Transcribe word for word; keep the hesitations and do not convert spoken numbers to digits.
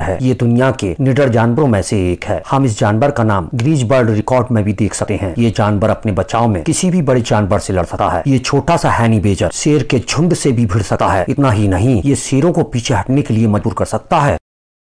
है। ये दुनिया के निडर जानवरों में से एक है। हम इस जानवर का नाम गिनीज वर्ल्ड रिकॉर्ड में भी देख सकते हैं। ये जानवर अपने बचाव में किसी भी बड़े जानवर से लड़ सकता है। ये छोटा सा हैनी बेजर शेर के झुंड से भी भिड़ सकता है। इतना ही नहीं, ये शेरों को पीछे हटने के लिए मजबूर कर सकता है।